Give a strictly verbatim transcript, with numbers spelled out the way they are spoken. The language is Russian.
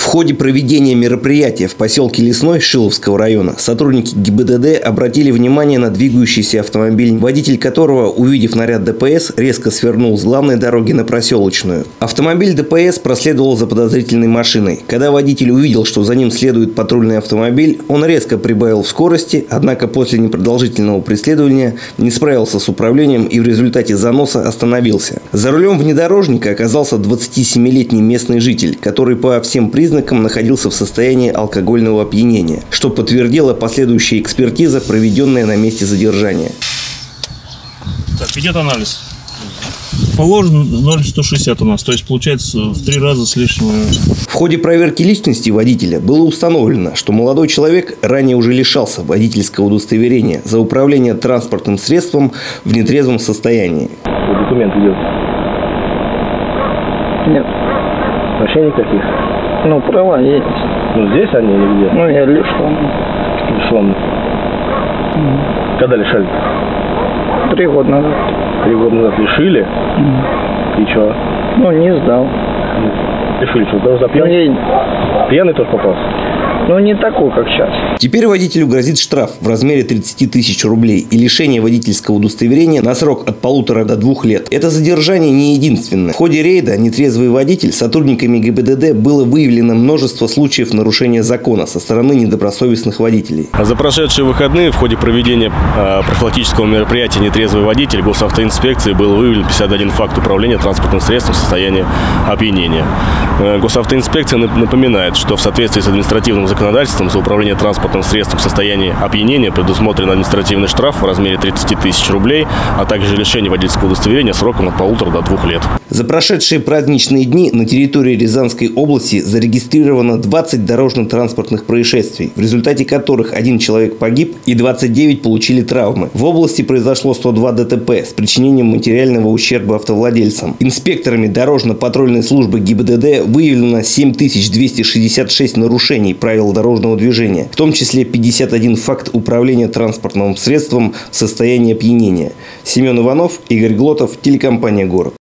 ходе проведения мероприятия в поселке Лесной Шиловского района сотрудники ГИБДД обратили внимание на двигающийся автомобиль, водитель которого, увидев наряд ДПС, резко свернул с главной дороги на проселочную. Автомобиль ДПС проследовал за подозрительной машиной. Когда водитель увидел, что за ним следует патрульный автомобиль, он резко прибавил в скорости, однако после непродолжительного преследования не справился с управлением и в результате заноса остановился. За рулем внедорожника оказался двадцатисемилетний местный житель, который по всем признакам находился в состоянии алкогольного опьянения, что подтвердила последующая экспертиза, проведенная на месте задержания. Так, идет анализ. Положено ноль сто шестьдесят у нас, то есть получается в три раза с лишним. В ходе проверки личности водителя было установлено, что молодой человек ранее уже лишался водительского удостоверения за управление транспортным средством в нетрезвом состоянии. Документ идет? Нет. Вообще никаких? Ну, права есть. Ну, здесь они или где? Ну, я лишен. Лишен. Mm. Когда лишали? Три года назад. Три года назад лишили? Mm. И что? Ну, не сдал. Лишили что, тоже за пьяный? Ну, я... Пьяный тоже попался? Ну, не такой, как сейчас. Теперь водителю грозит штраф в размере тридцати тысяч рублей и лишение водительского удостоверения на срок от полутора до двух лет. Это задержание не единственное. В ходе рейда «Нетрезвый водитель» сотрудниками ГИБДД было выявлено множество случаев нарушения закона со стороны недобросовестных водителей. За прошедшие выходные в ходе проведения э, профилактического мероприятия «Нетрезвый водитель» госавтоинспекции был выявлен пятьдесят один факт управления транспортным средством в состоянии опьянения. Э, госавтоинспекция напоминает, что в соответствии с административным законодательством за управление транспортным средством в состоянии опьянения предусмотрен административный штраф в размере тридцати тысяч рублей, а также лишение водительского удостоверения сроком от полутора до двух лет. За прошедшие праздничные дни на территории Рязанской области зарегистрировано двадцать дорожно-транспортных происшествий, в результате которых один человек погиб и двадцать девять получили травмы. В области произошло сто два ДТП с причинением материального ущерба автовладельцам. Инспекторами дорожно-патрульной службы ГИБДД выявлено семь тысяч двести шестьдесят шесть нарушений правил дорожного движения, в том числе пятьдесят один факт управления транспортным средством в состоянии опьянения. Семен Иванов, Игорь Глотов, телекомпания «Город».